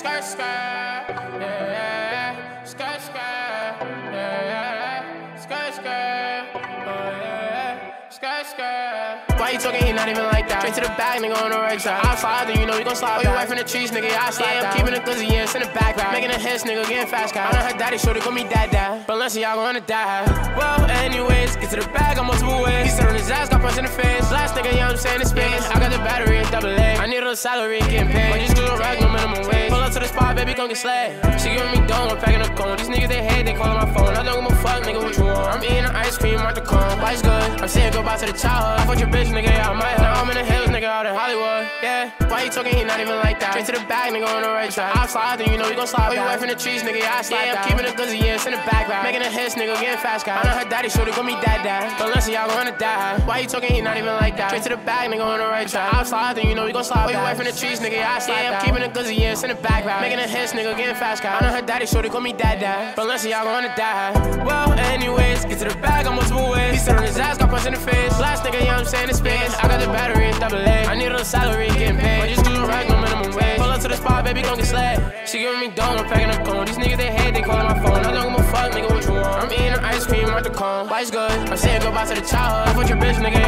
skirt, skirt, yeah, skirt, skirt, yeah, skirt, skirt, oh yeah, skirt, skirt. Why you talking? He not even like that. Straight to the bag, nigga on the right side. I slide, then you know you gon' slide. Oh, you wife in the trees, nigga, yeah, I slide. Yeah, I'm keeping it glizzy, yeah, it's in the background. Making a hits, nigga, getting fast guy. I know her daddy, shorty, call me dad. But unless y'all gonna die. Well, anyways, get to the bag, I'm multiple ways. He sit on his ass, got punch in the face. Last nigga, yeah, I'm saying it's Spanish. I got the battery in AA. I need a little salary, getting paid. But just do a rag, no minimum wage. Pull up to the spot, baby, come get slayed. She giving me dough, I'm packing a cone. These niggas, they hate, they calling my phone. I don't give a fuck, nigga, what you want. I'm eating the ice cream out the cone. Life's good, I'm saying goodbye to the childhood. I fucked your bitch, nigga, yeah, I might have. Now I'm in the hills, nigga, out in Hollywood, yeah. Why you talking? He not even like that. Straight to the bag, nigga, on the right track. I slide, then you know you gon' slide. Oh, you wife in the trees, nigga, yeah, I slide. Yeah, I'm keeping it glizzy, yeah, it's in the background. Making a hits, nigga, getting fast guy. I know her daddy, shorty, call me dad. But unless y'all gonna die. Why you talking? He not even like that. Straight to the bag, nigga, on the right track. I slide, then you know you gon' slide. Oh, you wife in the trees, nigga, yeah, I slide. Yeah, I'm keeping it glizzy, yeah, it's in the background. Making a hits, nigga, getting fast guy. I know her daddy, shorty, call me dad. But unless y'all gonna die. Well, anyways, get to the bag, I'm multiple ways. He sit on his ass, got punch in the face. Last nigga, yeah, I'm saying it's Spanish. I got the battery in AA. I need a little salary, getting paid. But just do the rag, no minimum wage. Pull up to the spot, baby, gon' get slayed. She giving me dough, I'm packing a cone. These niggas, they hate, they calling my phone. I don't give a fuck, nigga, what you want. I'm eating the ice cream out the cone. Life's good, I'm saying goodbye to the childhood. I fucked your bitch, nigga.